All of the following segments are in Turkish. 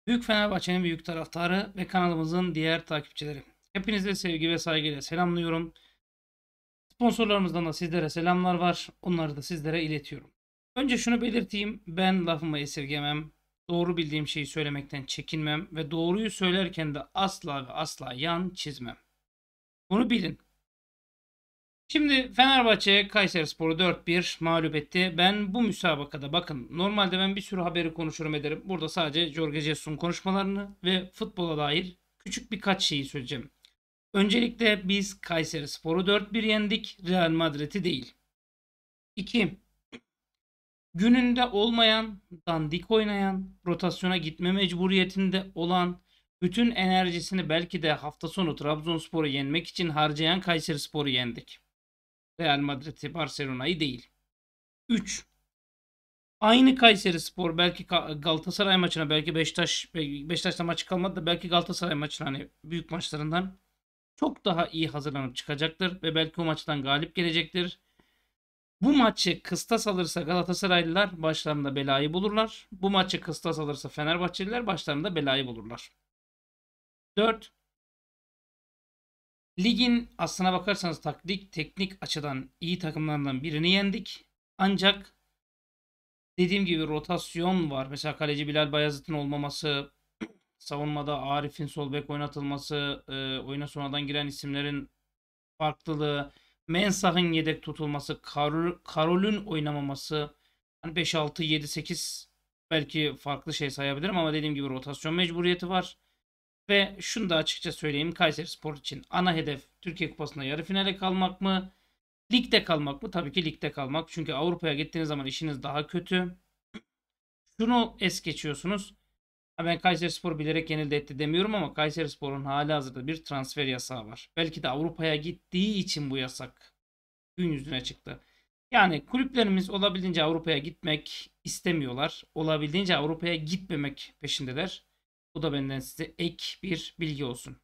Büyük Fenerbahçe'nin büyük taraftarı ve kanalımızın diğer takipçileri. Hepinize sevgi ve saygıyla selamlıyorum. Sponsorlarımızdan da sizlere selamlar var. Onları da sizlere iletiyorum. Önce şunu belirteyim. Ben lafımı esirgemem. Doğru bildiğim şeyi söylemekten çekinmem ve doğruyu söylerken de asla ve asla yan çizmem. Bunu bilin. Şimdi Fenerbahçe Kayserispor'u 4-1 mağlup etti. Ben bu müsabakada bakın normalde ben bir sürü haberi konuşurum ederim. Burada sadece Jorge Jesus'un konuşmalarını ve futbola dair küçük birkaç şeyi söyleyeceğim. Öncelikle biz Kayserispor'u 4-1 yendik. Real Madrid'i değil. 2. Gününde olmayan, dandik oynayan, rotasyona gitme mecburiyetinde olan, bütün enerjisini belki de hafta sonu Trabzonspor'u yenmek için harcayan Kayserispor'u yendik. Real Madrid'i, Barcelona'yı değil. 3. Aynı Kayserispor belki Galatasaray maçına, belki Beşiktaş'ta maçı kalmadı da belki Galatasaray maçına, hani büyük maçlarından çok daha iyi hazırlanıp çıkacaktır ve belki o maçtan galip gelecektir. Bu maçı kıstas alırsa Galatasaraylılar başlarında belayı bulurlar. Bu maçı kıstas alırsa Fenerbahçeliler başlarında belayı bulurlar. 4. Ligin aslına bakarsanız teknik açıdan iyi takımlarından birini yendik. Ancak dediğim gibi rotasyon var. Mesela kaleci Bilal Bayazıt'ın olmaması, savunmada Arif'in sol bek oynatılması, oyuna sonradan giren isimlerin farklılığı, Mensah'ın yedek tutulması, Karol'ün oynamaması, hani 5, 6, 7, 8 belki farklı şey sayabilirim ama dediğim gibi rotasyon mecburiyeti var. Ve şunu da açıkça söyleyeyim, Kayserispor için ana hedef Türkiye Kupası'nda yarı finale kalmak mı? Ligde kalmak mı? Tabii ki ligde kalmak. Çünkü Avrupa'ya gittiğiniz zaman işiniz daha kötü. Şunu es geçiyorsunuz. Ben Kayserispor bilerek yenildi etti demiyorum ama Kayserispor'un halihazırda bir transfer yasağı var. Belki de Avrupa'ya gittiği için bu yasak gün yüzüne çıktı. Yani kulüplerimiz olabildiğince Avrupa'ya gitmek istemiyorlar. Olabildiğince Avrupa'ya gitmemek peşindeler. Bu da benden size ek bir bilgi olsun.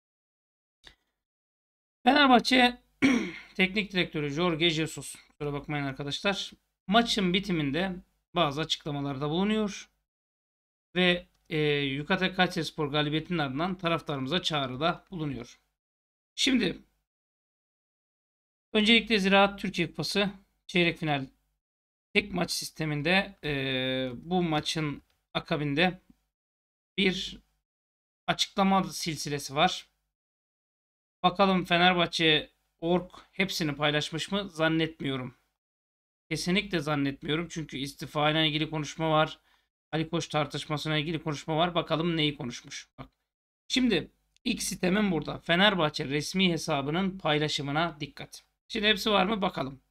Fenerbahçe teknik direktörü Jorge Jesus. Kusura bakmayın arkadaşlar. Maçın bitiminde bazı açıklamalarda bulunuyor. Ve Yucatan Kayserispor galibiyetinin ardından taraftarımıza çağrıda bulunuyor. Şimdi öncelikle Ziraat Türkiye Kupası çeyrek final tek maç sisteminde bu maçın akabinde bir açıklama silsilesi var. Bakalım Fenerbahçe org hepsini paylaşmış mı? Zannetmiyorum. Kesinlikle zannetmiyorum. Çünkü istifa ile ilgili konuşma var. Ali Koç tartışmasına ilgili konuşma var. Bakalım neyi konuşmuş. Bak. Şimdi ilk sitemim burada. Fenerbahçe resmi hesabının paylaşımına dikkat. Şimdi hepsi var mı? Bakalım.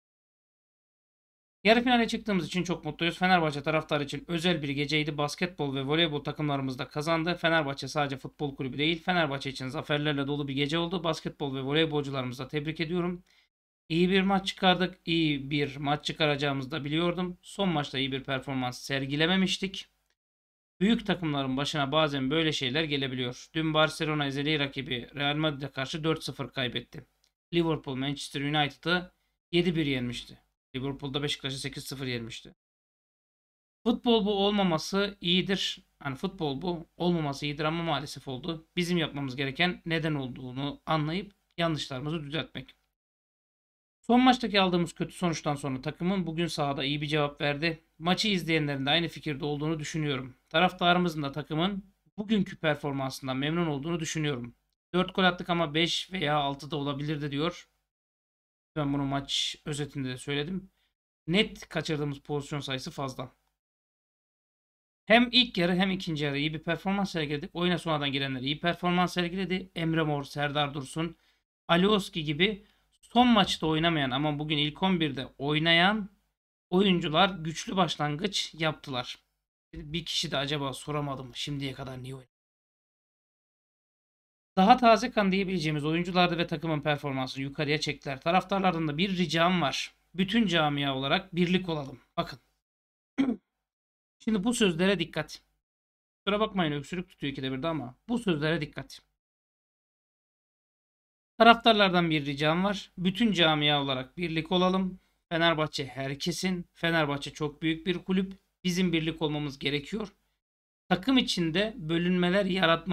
Yarı finale çıktığımız için çok mutluyuz. Fenerbahçe taraftarı için özel bir geceydi. Basketbol ve voleybol takımlarımız da kazandı. Fenerbahçe sadece futbol kulübü değil, Fenerbahçe için zaferlerle dolu bir gece oldu. Basketbol ve voleybolcularımızı da tebrik ediyorum. İyi bir maç çıkardık. İyi bir maç çıkaracağımızı da biliyordum. Son maçta iyi bir performans sergilememiştik. Büyük takımların başına bazen böyle şeyler gelebiliyor. Dün Barcelona ezeli rakibi Real Madrid'e karşı 4-0 kaybetti. Liverpool Manchester United'ı 7-1 yenmişti. Liverpool'da Beşiktaş'ı 8-0 yenmişti. Futbol bu olmaması iyidir. Hani futbol bu olmaması iyidir ama maalesef oldu. Bizim yapmamız gereken neden olduğunu anlayıp yanlışlarımızı düzeltmek. Son maçtaki aldığımız kötü sonuçtan sonra takımın bugün sahada iyi bir cevap verdi. Maçı izleyenlerin de aynı fikirde olduğunu düşünüyorum. Taraftarımızın da takımın bugünkü performansından memnun olduğunu düşünüyorum. 4 gol attık ama 5 veya 6 da olabilirdi diyor. Ben bunu maç özetinde de söyledim. Net kaçırdığımız pozisyon sayısı fazla. Hem ilk yarı hem ikinci yarı iyi bir performans sergiledik. Oyuna sonradan girenler iyi performans sergiledi. Emre Mor, Serdar Dursun, Alioski gibi son maçta oynamayan ama bugün ilk 11'de oynayan oyuncular güçlü başlangıç yaptılar. Bir kişi de acaba soramadım şimdiye kadar niye oynadı? Daha taze kan diyebileceğimiz oyunculardı ve takımın performansını yukarıya çektiler. Taraftarlardan da bir ricam var. Bütün camia olarak birlik olalım. Bakın. Şimdi bu sözlere dikkat. Kusura bakmayın öksürük tutuyor ikide birde ama bu sözlere dikkat. Taraftarlardan bir ricam var. Bütün camia olarak birlik olalım. Fenerbahçe herkesin. Fenerbahçe çok büyük bir kulüp. Bizim birlik olmamız gerekiyor. Takım içinde bölünmeler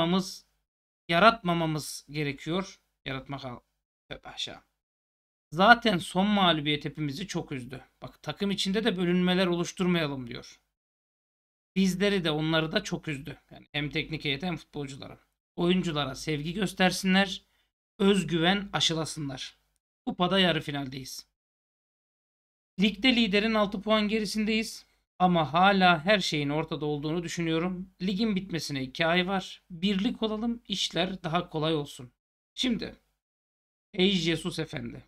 yaratmamamız gerekiyor. Yaratmak tövbe aşağı. Zaten son mağlubiyet hepimizi çok üzdü. Bak takım içinde de bölünmeler oluşturmayalım diyor. Bizleri de onları da çok üzdü. Yani hem teknik heyet hem futbolculara. Oyunculara sevgi göstersinler. Özgüven aşılasınlar. Kupada yarı finaldeyiz. Ligde liderin 6 puan gerisindeyiz. Ama hala her şeyin ortada olduğunu düşünüyorum. Ligin bitmesine 2 ay var. Birlik olalım, işler daha kolay olsun. Şimdi, ey Jesus Efendi.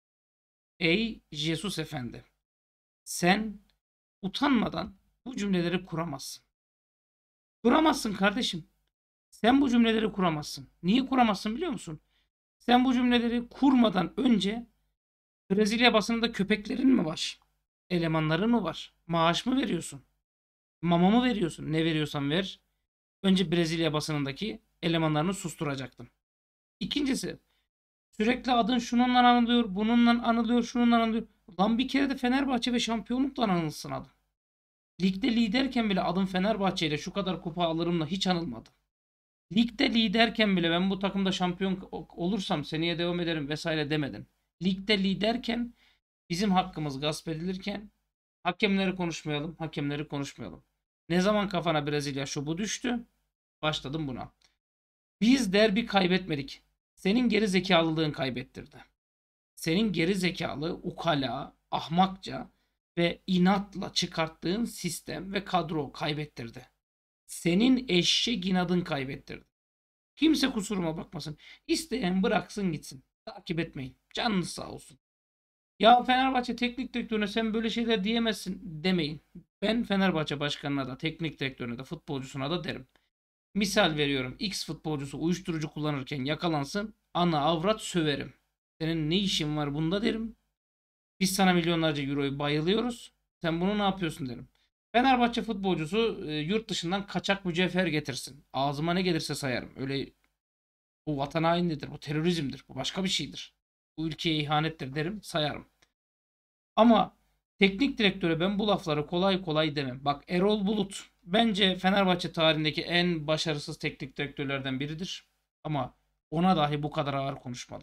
Ey Jesus Efendi. Sen utanmadan bu cümleleri kuramazsın. Kuramazsın kardeşim. Sen bu cümleleri kuramazsın. Niye kuramazsın biliyor musun? Sen bu cümleleri kurmadan önce Brezilya basınında köpeklerin mi var? Elemanların mı var? Maaş mı veriyorsun? Mama mı veriyorsun? Ne veriyorsan ver. Önce Brezilya basınındaki elemanlarını susturacaktım. İkincisi, sürekli adın şununla anılıyor, bununla anılıyor, şununla anılıyor. Lan bir kere de Fenerbahçe ve şampiyonlukla anılsın adın. Ligde liderken bile adım Fenerbahçe ile şu kadar kupa alırımla hiç anılmadı. Ligde liderken bile ben bu takımda şampiyon olursam seneye devam ederim vesaire demedin. Ligde liderken bizim hakkımız gasp edilirken hakemleri konuşmayalım, hakemleri konuşmayalım. Ne zaman kafana Brezilya şu bu düştü? Başladım buna. Biz derbi kaybetmedik. Senin geri zekalılığın kaybettirdi. Senin geri zekalı, ukala, ahmakça ve inatla çıkarttığın sistem ve kadro kaybettirdi. Senin eşek inadın kaybettirdi. Kimse kusuruma bakmasın. İsteyen bıraksın gitsin. Takip etmeyin. Canınız sağ olsun. Ya Fenerbahçe teknik direktörüne sen böyle şeyler diyemezsin demeyin. Ben Fenerbahçe başkanına da teknik direktörüne de futbolcusuna da derim. Misal veriyorum. X futbolcusu uyuşturucu kullanırken yakalansın. Ana avrat söverim. Senin ne işin var bunda derim. Biz sana milyonlarca euroyu bayılıyoruz. Sen bunu ne yapıyorsun derim. Fenerbahçe futbolcusu yurt dışından kaçak mücevher getirsin. Ağzıma ne gelirse sayarım. Öyle bu vatan hainidir, bu terörizmdir, bu başka bir şeydir. Bu ülkeye ihanettir derim, sayarım. Ama teknik direktöre ben bu lafları kolay kolay demem. Bak Erol Bulut bence Fenerbahçe tarihindeki en başarısız teknik direktörlerden biridir. Ama ona dahi bu kadar ağır konuşmadım.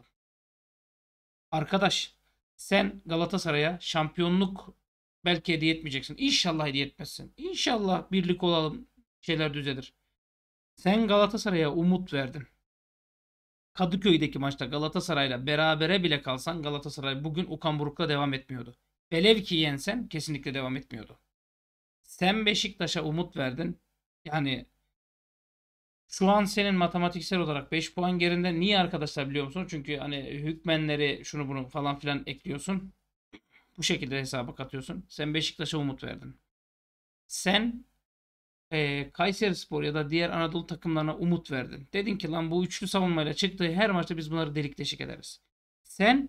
Arkadaş sen Galatasaray'a şampiyonluk belki hediye etmeyeceksin. İnşallah hediye etmezsin. İnşallah birlik olalım şeyler düzelir. Sen Galatasaray'a umut verdin. Kadıköy'deki maçta Galatasaray'la berabere bile kalsan Galatasaray bugün Okan Buruk'la devam etmiyordu. Velev ki yensen kesinlikle devam etmiyordu. Sen Beşiktaş'a umut verdin. Yani şu an senin matematiksel olarak 5 puan gerinde. Niye arkadaşlar biliyor musun? Çünkü hani hükmenleri şunu bunu falan filan ekliyorsun. Bu şekilde hesaba katıyorsun. Sen Beşiktaş'a umut verdin. Sen Kayserispor ya da diğer Anadolu takımlarına umut verdin. Dedin ki lan bu üçlü savunmayla çıktığı her maçta biz bunları delik deşik ederiz. Sen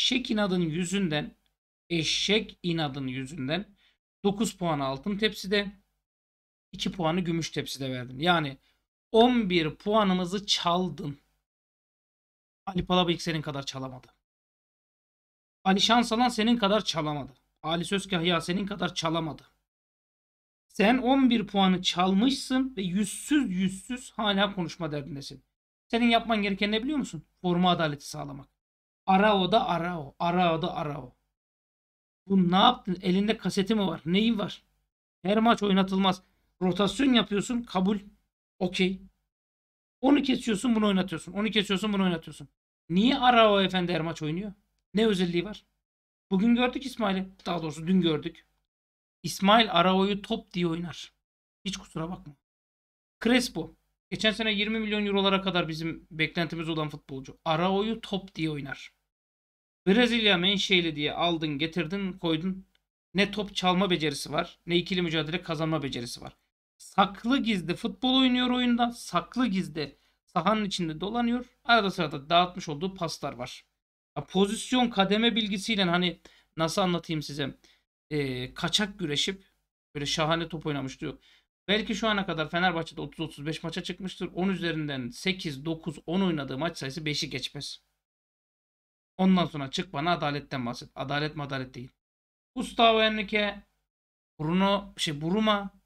eşek inadın yüzünden 9 puanı altın tepside 2 puanı gümüş tepside verdin. Yani 11 puanımızı çaldın. Ali Palabıyık senin kadar çalamadı. Ali Şansalan senin kadar çalamadı. Ali Sözkahya senin kadar çalamadı. Sen 11 puanı çalmışsın ve yüzsüz hala konuşma derdindesin. Senin yapman gereken ne biliyor musun? Forma adaleti sağlamak. Arao da Arao. Arao da Arao. Bu ne yaptın? Elinde kaseti mi var? Neyin var? Her maç oynatılmaz. Rotasyon yapıyorsun. Kabul. Okey. Onu kesiyorsun bunu oynatıyorsun. Onu kesiyorsun bunu oynatıyorsun. Niye Arao efendi her maç oynuyor? Ne özelliği var? Bugün gördük İsmail'i. Daha doğrusu dün gördük. İsmail Arao'yu top diye oynar. Hiç kusura bakma. Crespo. Geçen sene 20 milyon eurolara kadar bizim beklentimiz olan futbolcu. Arao'yu top diye oynar. Brezilya menşeli diye aldın, getirdin, koydun. Ne top çalma becerisi var, ne ikili mücadele kazanma becerisi var. Saklı gizli futbol oynuyor oyunda. Saklı gizli sahanın içinde dolanıyor. Arada sırada dağıtmış olduğu paslar var. Ya pozisyon kademe bilgisiyle hani nasıl anlatayım size? Kaçak güreşip böyle şahane top oynamış diyor. Belki şu ana kadar Fenerbahçe'de 30-35 maça çıkmıştır. 10 üzerinden 8, 9, 10 oynadığı maç sayısı 5'i geçmez. Ondan sonra çık bana adaletten bahset. Adalet mi adalet değil. Gustavo Henrique, Bruma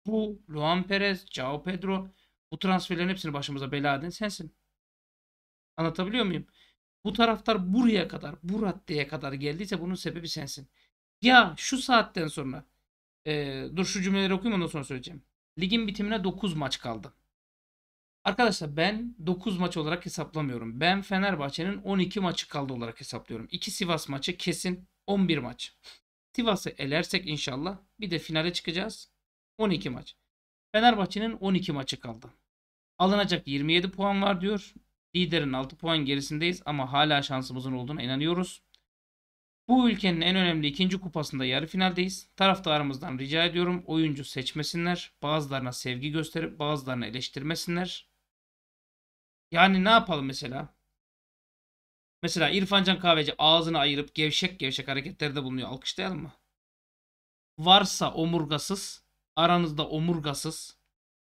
Bu Luan Perez, Joao Pedro, bu transferlerin hepsini başımıza bela eden sensin. Anlatabiliyor muyum? Bu taraftar buraya kadar, bu raddeye kadar geldiyse bunun sebebi sensin. Ya şu saatten sonra dur şu cümleleri okuyayım ondan sonra söyleyeceğim. Ligin bitimine 9 maç kaldı. Arkadaşlar ben 9 maç olarak hesaplamıyorum. Ben Fenerbahçe'nin 12 maçı kaldı olarak hesaplıyorum. 2 Sivas maçı kesin 11 maç. Sivas'ı elersek inşallah bir de finale çıkacağız. 12 maç. Fenerbahçe'nin 12 maçı kaldı. Alınacak 27 puan var diyor. Liderin 6 puan gerisindeyiz ama hala şansımızın olduğuna inanıyoruz. Bu ülkenin en önemli ikinci kupasında yarı finaldeyiz. Taraftarımızdan rica ediyorum oyuncu seçmesinler. Bazılarına sevgi gösterip bazılarına eleştirmesinler. Yani ne yapalım mesela? Mesela İrfan Can Kahveci ağzını ayırıp gevşek gevşek hareketlerde bulunuyor. Alkışlayalım mı? Varsa omurgasız, aranızda omurgasız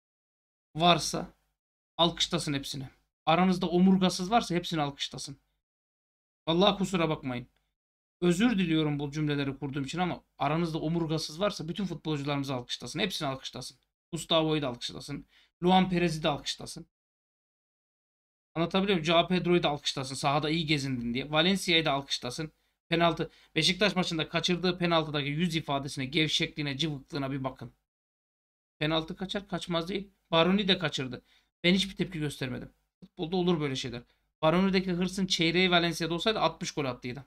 varsa alkışlasın hepsini. Aranızda omurgasız varsa hepsini alkışlasın. Vallahi kusura bakmayın. Özür diliyorum bu cümleleri kurduğum için ama aranızda omurgasız varsa bütün futbolcularımızı alkışlasın. Hepsini alkışlasın. Gustavo'yu da alkışlasın. Luan Perez'i de alkışlasın. Anlatabiliyor muyum? Joao Pedro'yu da alkışlasın. Sahada iyi gezindin diye. Valencia'yı da alkışlasın. Penaltı. Beşiktaş maçında kaçırdığı penaltıdaki yüz ifadesine, gevşekliğine, cıvıklığına bir bakın. Penaltı kaçar kaçmaz değil. Baroni de kaçırdı. Ben hiçbir tepki göstermedim. Futbolda olur böyle şeyler. Baroni'deki hırsın çeyreği Valencia'da olsaydı 60 gol attıydı.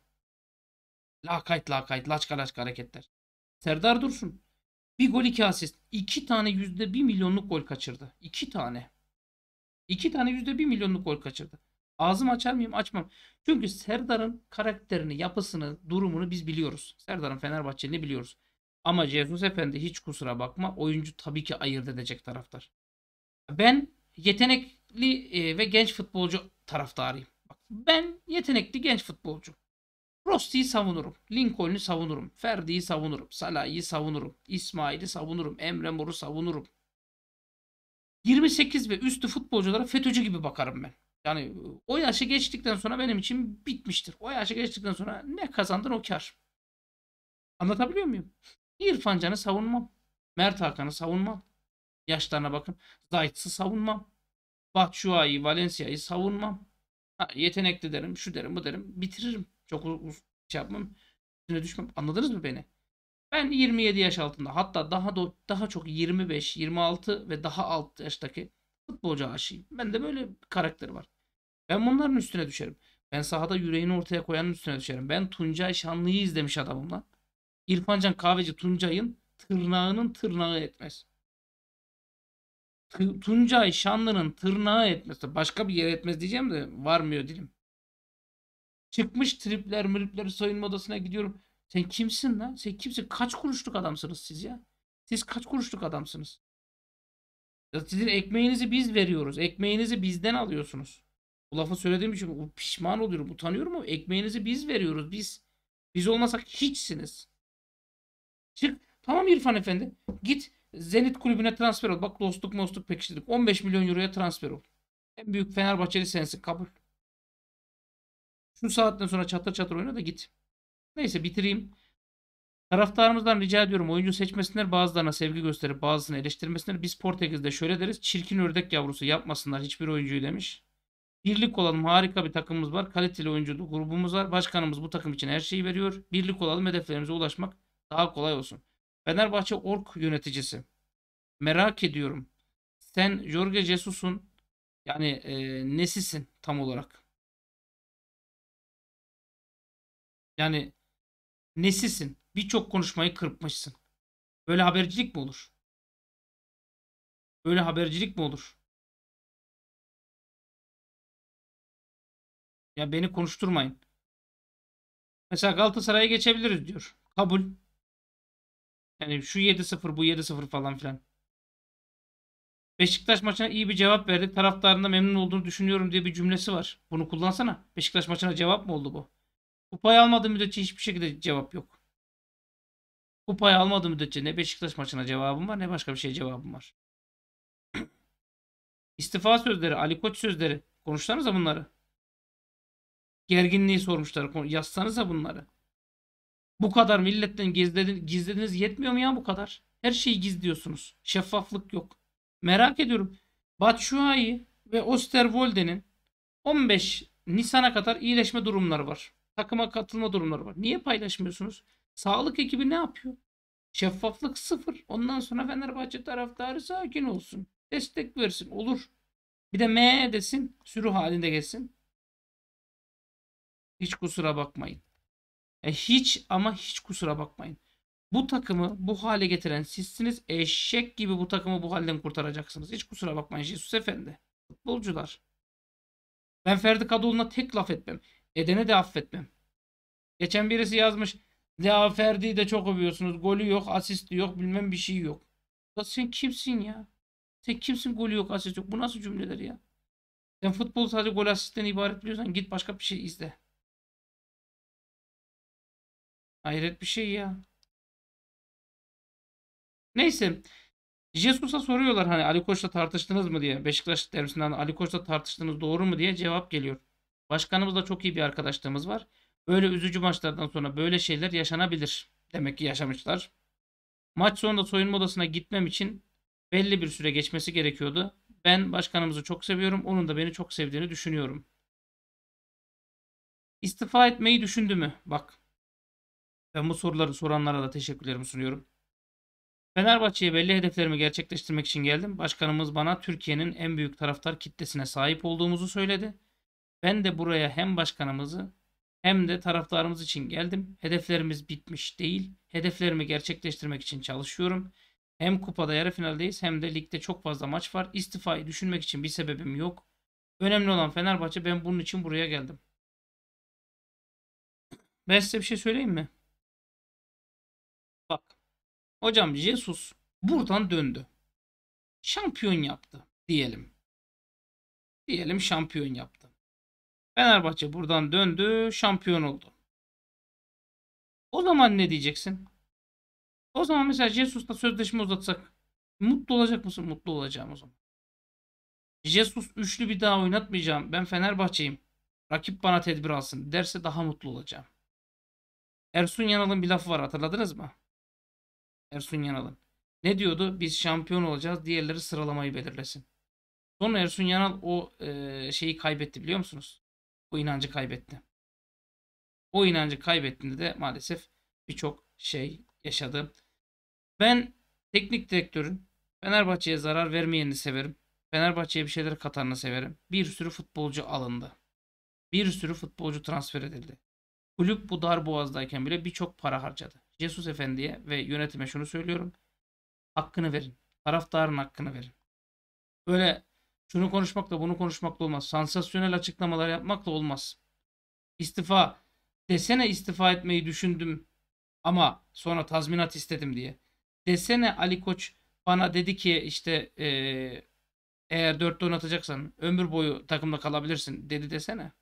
Lakayt lakayt laçka laçka hareketler. Serdar Dursun. Bir gol iki asist. İki tane %1 milyonluk gol kaçırdı. İki tane. İki tane %1 milyonluk gol kaçırdı. Ağzımı açar mıyım? Açmam. Çünkü Serdar'ın karakterini, yapısını, durumunu biz biliyoruz. Serdar'ın Fenerbahçe'ni biliyoruz. Ama Jesus Efendi hiç kusura bakma. Oyuncu tabii ki ayırt edecek taraftar. Ben yetenekli ve genç futbolcu taraftarıyım. Bak, ben yetenekli genç futbolcu. Rossi'yi savunurum. Lincoln'u savunurum. Ferdi'yi savunurum. Salah'ı savunurum. İsmail'i savunurum. Emre Mor'u savunurum. 28 ve üstü futbolculara FETÖ'cü gibi bakarım ben. Yani o yaşı geçtikten sonra benim için bitmiştir. O yaşı geçtikten sonra ne kazandın o kar. Anlatabiliyor muyum? İrfan Can'ı savunmam. Mert Hakan'ı savunmam. Yaşlarına bakın. Zayt'sı savunmam. Batshuayi, Valencia'yı savunmam. Ha, yetenekli derim, şu derim, bu derim. Bitiririm. Çok şey yapmam. Üstüne düşmem. Anladınız mı beni? Ben 27 yaş altında hatta daha çok 25, 26 ve daha alt yaştaki futbolcu aşığıyım. Bende böyle bir karakteri var. Ben bunların üstüne düşerim. Ben sahada yüreğini ortaya koyanın üstüne düşerim. Ben Tuncay Şanlı'yı izlemiş adamım lan. İrfancan Kahveci Tuncay'ın tırnağının tırnağı etmez. Tuncay Şanlı'nın tırnağı etmez. Başka bir yere etmez diyeceğim de varmıyor dilim. Çıkmış tripler mıripler soyunma odasına gidiyorum. Sen kimsin lan? Sen kimsin? Kaç kuruşluk adamsınız siz ya? Siz kaç kuruşluk adamsınız? Ya sizin ekmeğinizi biz veriyoruz. Ekmeğinizi bizden alıyorsunuz. Bu lafı söylediğim için pişman oluyorum, utanıyorum ama ekmeğinizi biz veriyoruz. Biz. Biz olmasak hiçsiniz. Çık. Tamam İrfan Efendi. Git Zenit kulübüne transfer ol. Bak dostluk mostluk pekiştirdik. 15 milyon euroya transfer ol. En büyük Fenerbahçeli sensin. Kabul. Şu saatten sonra çatır çatır oyna da git. Neyse bitireyim. Taraftarımızdan rica ediyorum oyuncu seçmesinler, bazılarına sevgi gösterip bazısını eleştirmesinler. Biz Portekiz'de şöyle deriz: çirkin ördek yavrusu yapmasınlar hiçbir oyuncuyu demiş. Birlik olalım, harika bir takımımız var. Kaliteli oyuncu grubumuz var. Başkanımız bu takım için her şeyi veriyor. Birlik olalım, hedeflerimize ulaşmak daha kolay olsun. Fenerbahçe Ork yöneticisi. Merak ediyorum. Sen Jorge Jesus'un yani nesisin tam olarak? Yani nesisin? Birçok konuşmayı kırpmışsın. Böyle habercilik mi olur? Böyle habercilik mi olur? Ya beni konuşturmayın. Mesela Galatasaray'a geçebiliriz diyor. Kabul. Yani şu 7-0 bu 7-0 falan filan. Beşiktaş maçına iyi bir cevap verdi. Taraftarında memnun olduğunu düşünüyorum diye bir cümlesi var. Bunu kullansana. Beşiktaş maçına cevap mı oldu bu? Kupayı almadığı müddetçe hiçbir şekilde cevap yok. Kupayı almadığı müddetçe ne Beşiktaş maçına cevabım var ne başka bir şey cevabım var. İstifa sözleri, Ali Koç sözleri. Konuşsanıza bunları. Gerginliği sormuşlar. Yazsanıza bunları. Bu kadar milletten gizlediniz yetmiyor mu ya bu kadar? Her şeyi gizliyorsunuz. Şeffaflık yok. Merak ediyorum. Batshuayi ve Osterwolde'nin 15 Nisan'a kadar iyileşme durumları var. Takıma katılma durumları var. Niye paylaşmıyorsunuz? Sağlık ekibi ne yapıyor? Şeffaflık sıfır. Ondan sonra Fenerbahçe taraftarı sakin olsun. Destek versin. Olur. Bir de M desin. Sürü halinde geçsin. Hiç kusura bakmayın. Hiç ama hiç kusura bakmayın. Bu takımı bu hale getiren sizsiniz. Eşek gibi bu takımı bu halden kurtaracaksınız. Hiç kusura bakmayın Jesus Efendi. Futbolcular. Ben Ferdi Kadıoğlu'na tek laf etmem. Edene de affetmem. Geçen birisi yazmış. Ya Ferdi'yi de çok övüyorsunuz. Golü yok, asisti yok, bilmem bir şey yok. Ya sen kimsin ya? Sen kimsin, golü yok, asist yok? Bu nasıl cümleler ya? Sen futbol sadece gol asistten ibaret biliyorsan git başka bir şey izle. Hayret bir şey ya. Neyse. Jesus'a soruyorlar hani Ali Koç'la tartıştınız mı diye. Beşiktaş derbisinden Ali Koç'la tartıştınız doğru mu diye cevap geliyor. Başkanımızla çok iyi bir arkadaşlığımız var. Böyle üzücü maçlardan sonra böyle şeyler yaşanabilir. Demek ki yaşamışlar. Maç sonunda soyunma odasına gitmem için belli bir süre geçmesi gerekiyordu. Ben başkanımızı çok seviyorum. Onun da beni çok sevdiğini düşünüyorum. İstifa etmeyi düşündü mü? Bak, ben bu soruları soranlara da teşekkürlerimi sunuyorum. Fenerbahçe'ye belli hedeflerimi gerçekleştirmek için geldim. Başkanımız bana Türkiye'nin en büyük taraftar kitlesine sahip olduğumuzu söyledi. Ben de buraya hem başkanımızı hem de taraftarımız için geldim. Hedeflerimiz bitmiş değil. Hedeflerimi gerçekleştirmek için çalışıyorum. Hem kupada yarı finaldeyiz hem de ligde çok fazla maç var. İstifayı düşünmek için bir sebebim yok. Önemli olan Fenerbahçe. Ben bunun için buraya geldim. Ben size bir şey söyleyeyim mi? Bak. Hocam Jesus buradan döndü. Şampiyon yaptı diyelim. Diyelim şampiyon yaptı. Fenerbahçe buradan döndü, şampiyon oldu. O zaman ne diyeceksin? O zaman mesela Jesus'la sözleşme uzatsak mutlu olacak mısın? Mutlu olacağım o zaman. Jesus üçlü bir daha oynatmayacağım. Ben Fenerbahçe'yim. Rakip bana tedbir alsın derse daha mutlu olacağım. Ersun Yanal'ın bir lafı var, hatırladınız mı? Ersun Yanal'ın. Ne diyordu? Biz şampiyon olacağız. Diğerleri sıralamayı belirlesin. Sonra Ersun Yanal o şeyi kaybetti, biliyor musunuz? O inancı kaybetti. O inancı kaybettiğinde de maalesef birçok şey yaşadı. Ben teknik direktörün Fenerbahçe'ye zarar vermeyenini severim. Fenerbahçe'ye bir şeyler katanını severim. Bir sürü futbolcu alındı. Bir sürü futbolcu transfer edildi. Kulüp bu dar boğazdayken bile birçok para harcadı. Jesus Efendi'ye ve yönetime şunu söylüyorum. Hakkını verin. Taraftarın hakkını verin. Böyle şunu konuşmakla bunu konuşmakla olmaz. Sansasyonel açıklamalar yapmakla olmaz. İstifa desene, istifa etmeyi düşündüm ama sonra tazminat istedim diye. Desene Ali Koç bana dedi ki işte eğer 4'te oynatacaksan ömür boyu takımda kalabilirsin dedi desene.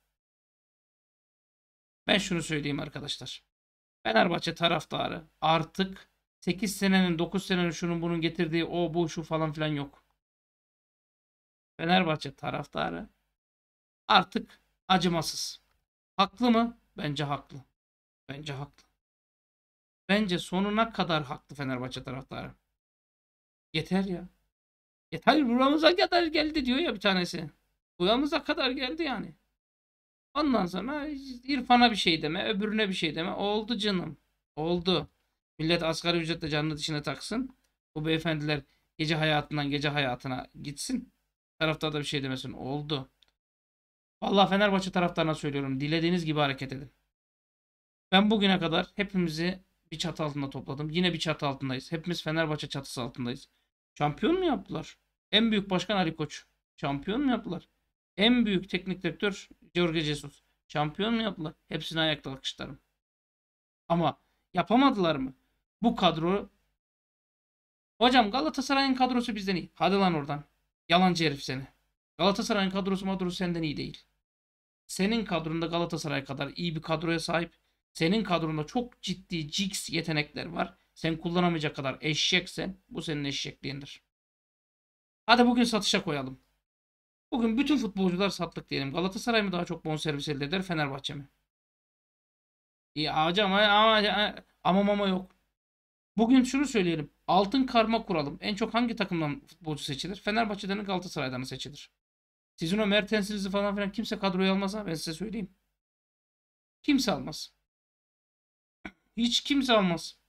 Ben şunu söyleyeyim arkadaşlar. Fenerbahçe taraftarı artık 8 senenin 9 senenin şunun bunun getirdiği o bu şu falan filan yok. Fenerbahçe taraftarı artık acımasız. Haklı mı? Bence haklı. Bence haklı. Bence sonuna kadar haklı Fenerbahçe taraftarı. Yeter ya. Yeter, buramıza kadar geldi diyor ya bir tanesi. Buramıza kadar geldi yani. Ondan sonra İrfan'a bir şey deme, öbürüne bir şey deme. Oldu canım. Oldu. Millet asgari ücretle canını dişine taksın. Bu beyefendiler gece hayatından gece hayatına gitsin. Taraftar da bir şey demesin. Oldu. Vallahi Fenerbahçe taraftarına söylüyorum. Dilediğiniz gibi hareket edin. Ben bugüne kadar hepimizi bir çatı altında topladım. Yine bir çatı altındayız. Hepimiz Fenerbahçe çatısı altındayız. Şampiyon mu yaptılar? En büyük başkan Ali Koç. Şampiyon mu yaptılar? En büyük teknik direktör Jorge Jesus. Şampiyon mu yaptılar? Hepsine ayakta alkışlarım. Ama yapamadılar mı? Bu kadro. Hocam Galatasaray'ın kadrosu bizden iyi. Hadi lan oradan. Yalancı herif seni. Galatasaray'ın kadrosu senden iyi değil. Senin kadronda Galatasaray kadar iyi bir kadroya sahip. Senin kadronda çok ciddi jigs yetenekler var. Sen kullanamayacak kadar eşeksen bu senin eşekliğindir. Hadi bugün satışa koyalım. Bugün bütün futbolcular sattık diyelim. Galatasaray mı daha çok bonservis elde eder, Fenerbahçe mi? İyi hocam ama mama yok. Bugün şunu söyleyelim. Altın karma kuralım. En çok hangi takımdan futbolcu seçilir? Fenerbahçe'den mi Galatasaray'dan mı seçilir? Sizin o Mertens'inizi falan filan kimse kadroya almaz ha, ben size söyleyeyim. Kimse almaz. Hiç kimse almaz.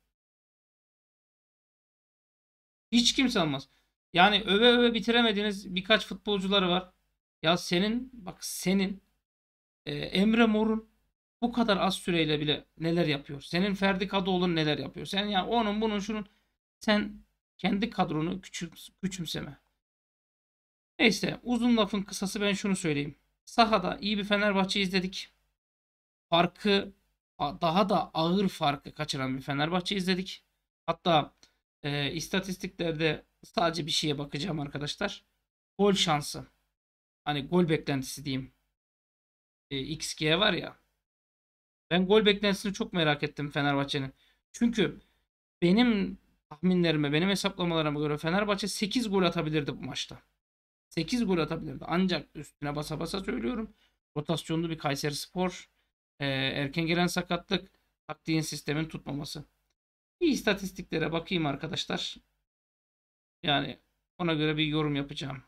Hiç kimse almaz. Yani öve öve bitiremediğiniz birkaç futbolcuları var. Ya senin bak senin Emre Mor'un bu kadar az süreyle bile neler yapıyor. Senin Ferdi Kadıoğlu'nun neler yapıyor. Sen ya onun bunun şunun sen kendi kadronu küçümseme. Neyse uzun lafın kısası ben şunu söyleyeyim. Sahada iyi bir Fenerbahçe izledik. Farkı daha da ağır farkı kaçıran bir Fenerbahçe izledik. Hatta istatistiklerde sadece bir şeye bakacağım arkadaşlar. Gol şansı. Hani gol beklentisi diyeyim. XG var ya. Ben gol beklentisini çok merak ettim Fenerbahçe'nin. Çünkü benim tahminlerime, benim hesaplamalarıma göre Fenerbahçe 8 gol atabilirdi bu maçta. 8 gol atabilirdi. Ancak üstüne basa basa söylüyorum. Rotasyonlu bir Kayserispor, erken gelen sakatlık, taktiğin sistemin tutmaması. Bir istatistiklere bakayım arkadaşlar. Yani ona göre bir yorum yapacağım.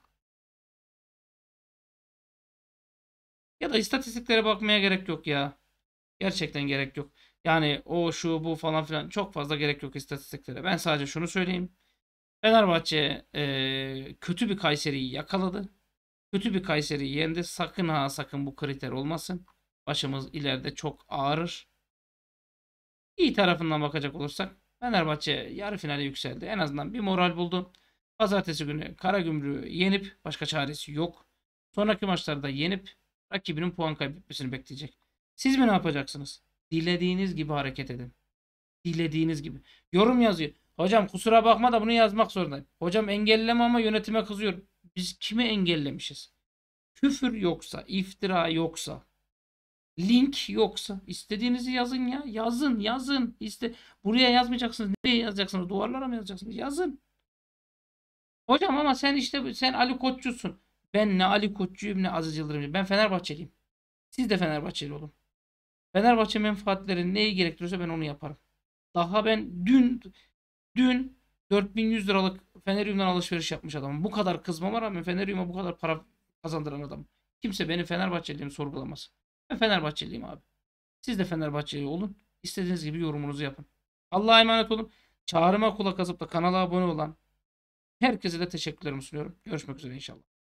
Ya da istatistiklere bakmaya gerek yok ya. Gerçekten gerek yok. Yani o şu bu falan filan çok fazla gerek yok istatistiklere. Ben sadece şunu söyleyeyim. Fenerbahçe kötü bir Kayseri'yi yakaladı. Kötü bir Kayseri'yi yendi. Sakın ha sakın bu kriter olmasın. Başımız ileride çok ağrır. İyi tarafından bakacak olursak Fenerbahçe yarı finale yükseldi. En azından bir moral buldu. Pazartesi günü Karagümrük'ü yenip başka çaresi yok. Sonraki maçlarda yenip rakibinin puan kaybetmesini bekleyecek. Siz mi ne yapacaksınız? Dilediğiniz gibi hareket edin. Dilediğiniz gibi. Yorum yazıyor. Hocam kusura bakma da bunu yazmak zorundayım. Hocam engelleme ama yönetime kızıyorum. Biz kimi engellemişiz? Küfür yoksa, iftira yoksa, link yoksa istediğinizi yazın ya. Yazın, yazın. Buraya yazmayacaksınız. Nereye yazacaksınız? Duvarlara mı yazacaksınız? Yazın. Hocam ama sen işte sen Ali Koççusun. Ben ne Ali Koççuyum ne Aziz Yıldırımcıyım. Ben Fenerbahçeliyim. Siz de Fenerbahçeli olun. Fenerbahçe menfaatleri neyi gerektiriyorsa ben onu yaparım. Daha ben dün 4100 liralık Feneryum'dan alışveriş yapmış adamım. Bu kadar kızmama rağmen Feneryum'a bu kadar para kazandıran adam. Kimse benim Fenerbahçeliliğimi sorgulamaz. Ben Fenerbahçeliyim abi. Siz de Fenerbahçeli olun. İstediğiniz gibi yorumunuzu yapın. Allah'a emanet olun. Çağrıma kulak asıp da kanala abone olan herkese de teşekkürlerimi sunuyorum. Görüşmek üzere inşallah.